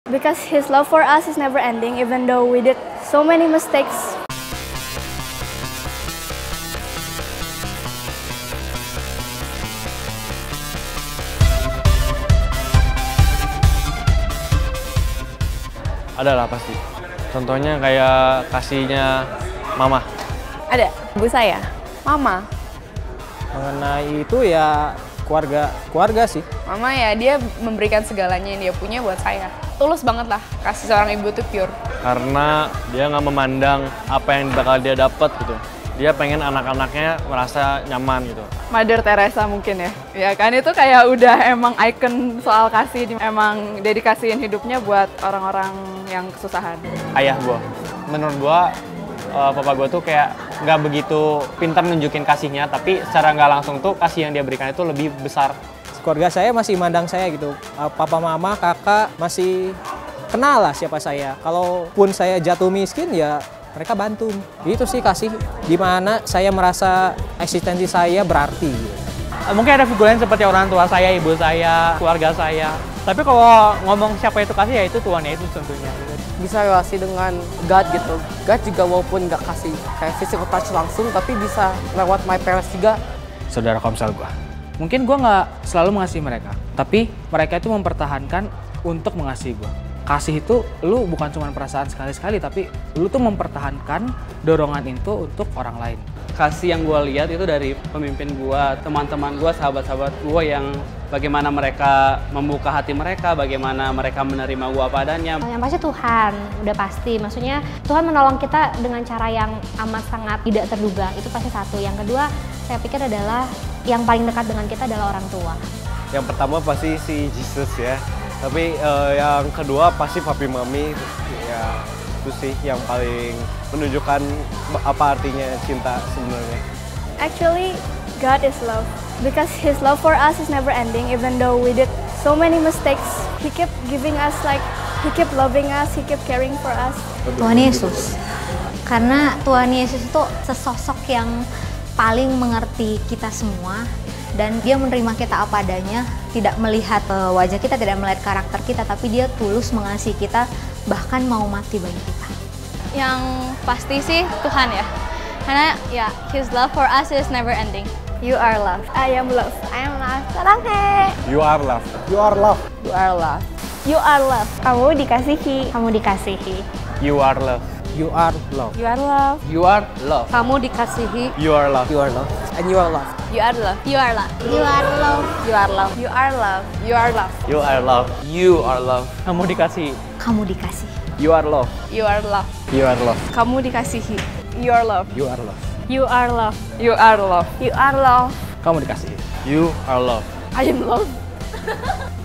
Because his love for us is never ending, even though we did so many mistakes. Ada lah pasti. Contohnya kayak kasihnya mama. Ada, ibu saya, mama. Mengenai itu ya keluarga sih. Mama ya dia memberikan segalanya yang dia punya buat saya. Tulus banget lah, kasih seorang ibu tuh pure. Karena dia nggak memandang apa yang bakal dia dapat gitu. Dia pengen anak-anaknya merasa nyaman gitu. Mother Teresa mungkin ya. Ya kan itu kayak udah emang icon soal kasih, emang dedikasiin hidupnya buat orang-orang yang kesusahan. Ayah gue. Menurut gue, papa gue tuh kayak nggak begitu pintar nunjukin kasihnya, tapi secara nggak langsung tuh kasih yang dia berikan itu lebih besar. Keluarga saya masih mandang saya gitu. Papa, mama, kakak masih kenal lah siapa saya. Kalaupun saya jatuh miskin ya mereka bantu. Itu sih kasih. Dimana saya merasa eksistensi saya berarti. Mungkin ada figur lain seperti orang tua saya, ibu saya, keluarga saya. Tapi kalau ngomong siapa itu kasih ya itu Tuhan Yesus tentunya. Bisa relasi dengan God gitu. God juga walaupun nggak kasih kayak physical touch langsung, tapi bisa lewat my parents juga. Saudara komsel gue. Mungkin gue nggak selalu mengasihi mereka, tapi mereka itu mempertahankan untuk mengasihi gue. Kasih itu lu bukan cuma perasaan sekali-sekali, tapi lu tuh mempertahankan dorongan itu untuk orang lain. Kasih yang gue lihat itu dari pemimpin gue, teman-teman gue, sahabat-sahabat gue yang bagaimana mereka membuka hati mereka, bagaimana mereka menerima gue apa adanya. Yang pasti Tuhan, udah pasti. Maksudnya Tuhan menolong kita dengan cara yang amat sangat tidak terduga. Itu pasti satu. Yang kedua, saya pikir adalah yang paling dekat dengan kita adalah orang tua. Yang pertama pasti si Jesus ya. Tapi yang kedua pasti papi mami. Ya itu sih yang paling menunjukkan apa artinya cinta sebenarnya. Actually, God is love. Because his love for us is never ending, even though we did so many mistakes. He kept giving us he kept loving us, he kept caring for us. Tuhan Yesus. Karena Tuhan Yesus itu sesosok yang paling mengerti kita semua. Dan dia menerima kita apa adanya, tidak melihat wajah kita, tidak melihat karakter kita, tapi dia tulus mengasihi kita, bahkan mau mati bagi kita. Yang pasti sih Tuhan ya. Karena ya, his love for us is never ending. You are love. I am love. I am love. Sarange. You are love. You are love. You are love. You are love. Kamu dikasihi. Kamu dikasihi. You are love. You are love. You are love. You are love. Kamu dikasihi. You are love. You are love. And you are love. You are love. You are love. You are love. You are love. You are love. You are love. You are love. You are love. Kamu dikasih. Kamu dikasihi. You are love. You are love. You are love. Kamu dikasihi. You are love. You are love. You are love. You are love. You are love. Kamu dikasih. You are love. I am love.